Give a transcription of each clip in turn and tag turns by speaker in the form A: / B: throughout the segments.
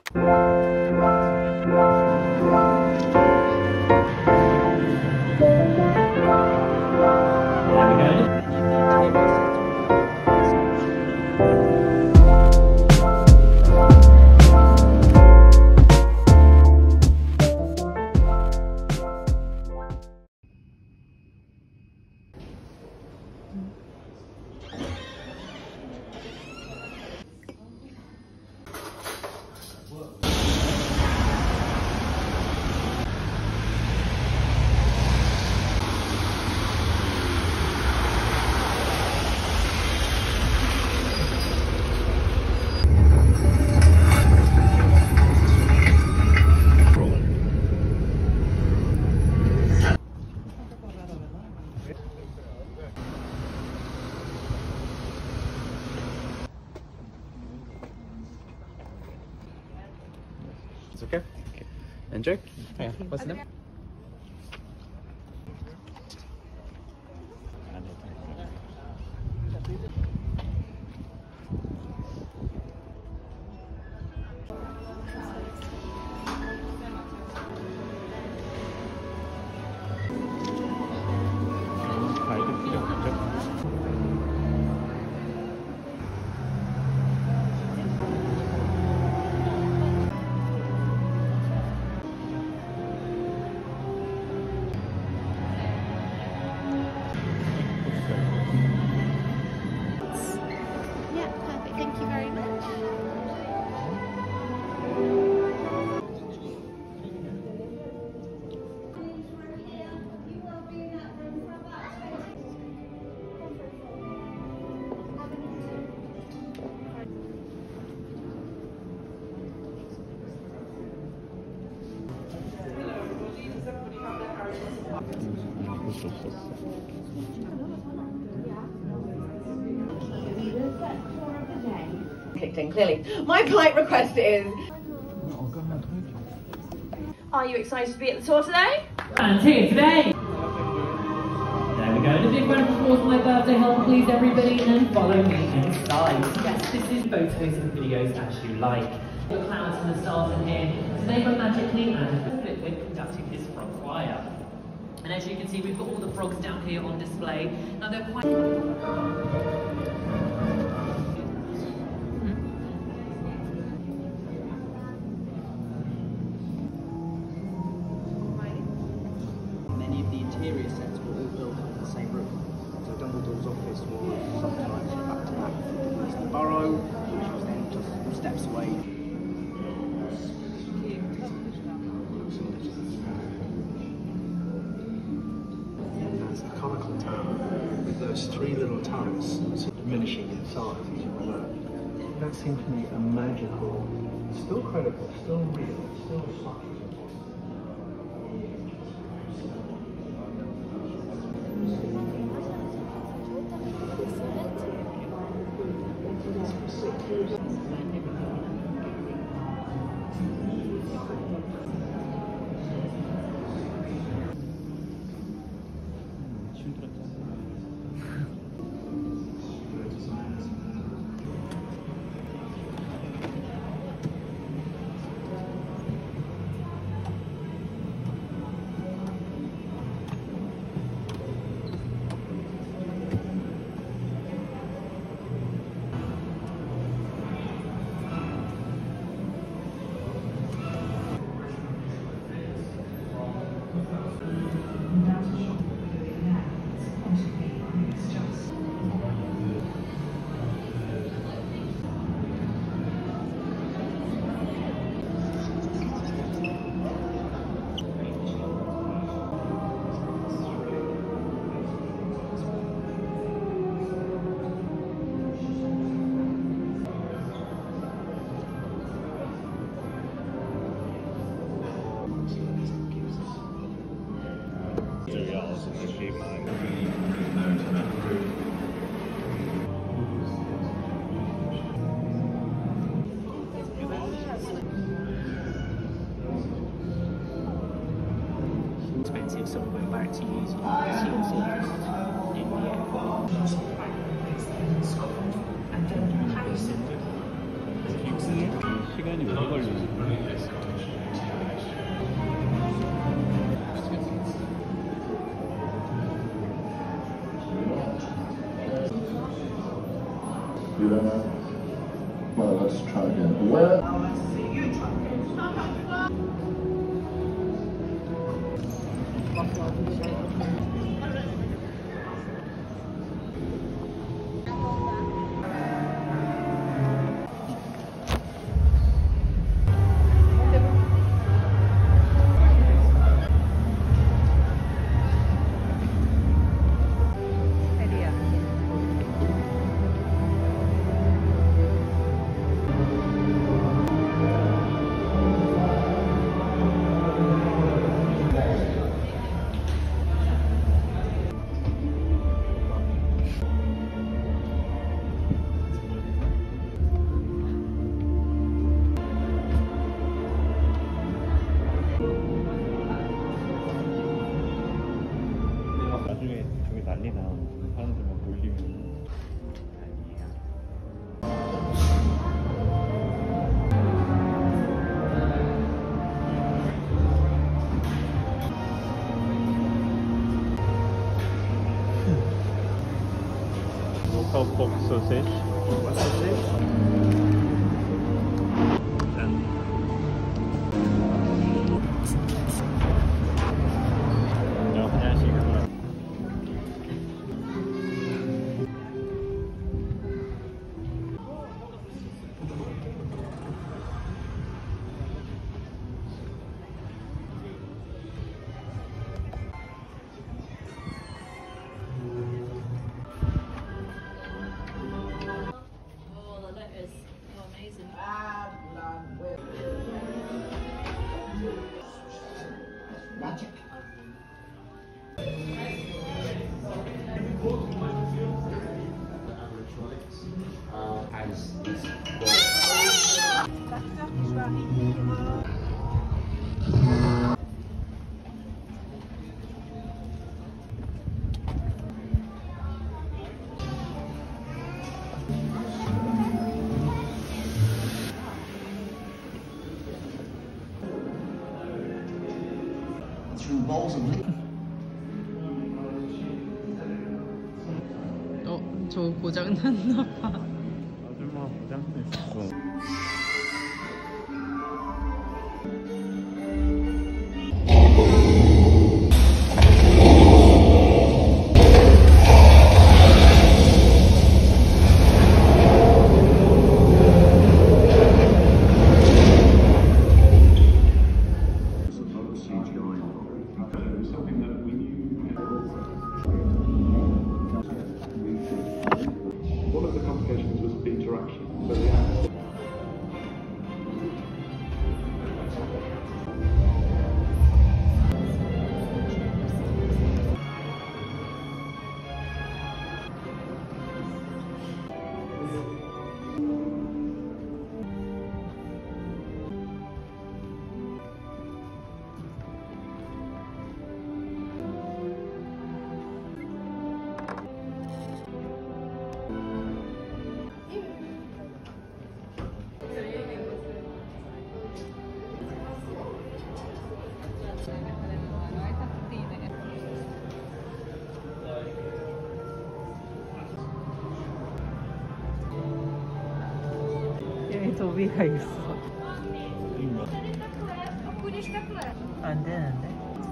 A: It's okay. Enjoy. Yeah. What's the name?
B: Kicked in clearly. My polite request is, are you excited to be at the tour today?
C: And here today. There we go. The big round of applause for my birthday. Help please everybody and follow me inside. Yes, this is photos and videos as you like. The clouds and the stars in here. Today we're magically and Flitwick conducting this frog choir. And as you can see, we've got all the frogs down here on display. Now they're quite...
D: Many of the interior sets were all built on the same roof. So Dumbledore's office was sometimes back to back with the Burrow, which was then just steps away. That's the conical tower with those three little turrets diminishing in size as you go up. That seemed to me a magical, still credible, still real, still fun. Expensive, so we're back to using CNC in the air. And then Harrison.
A: 시간이 오래 걸리는 거야?
E: Well, let's try again. Well,
A: 나중에 저기 난리 나. 사람들만 몰리면. Local pork sausage.
D: What sausage?
A: 그냥 한식으로.
F: Oh, the lettuce. Oh, amazing.
E: magic. Through bowls of liquid.
G: 저 고장났나 봐.
A: 아줌마 고장냈어.
H: One of the complications was the interaction. So the actor
G: 여기 도비가 있어. 안 되는데?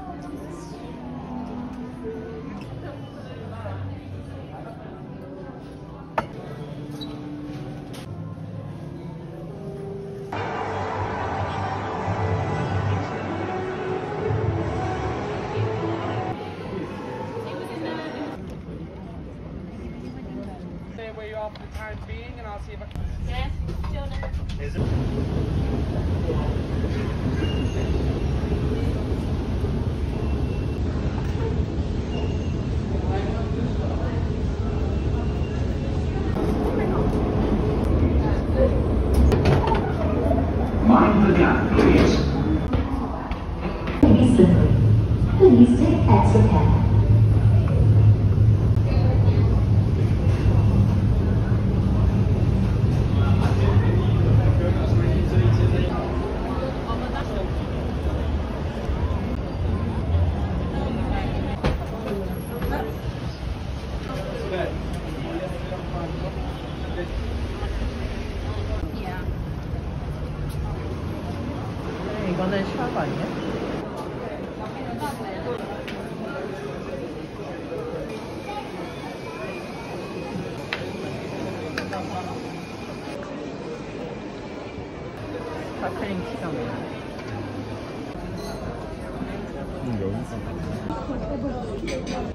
I: Stay where you are for the time being, and I'll see if I can.
F: Yeah, Jonah.
A: Is it?
E: Mind the gap, please.
J: Please take exit 10.
G: 이거는 샵 아니야? 스파클링 티가 뭐야?
A: 여기서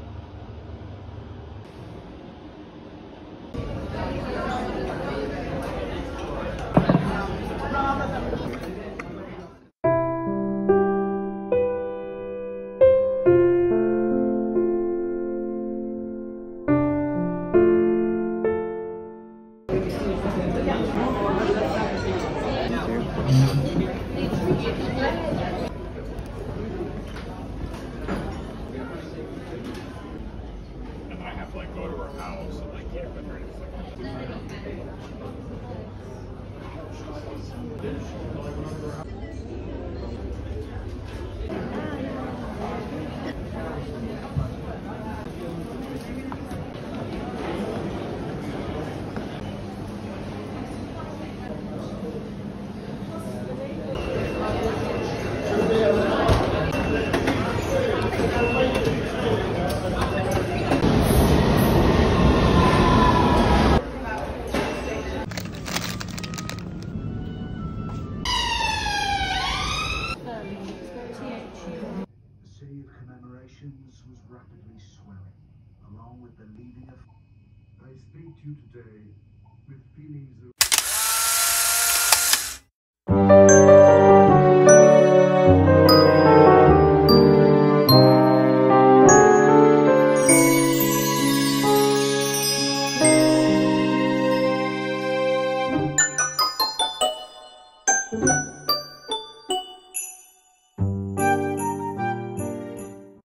K: was rapidly swelling, along with the leading of... I speak to you today with feelings of...
J: Thank you.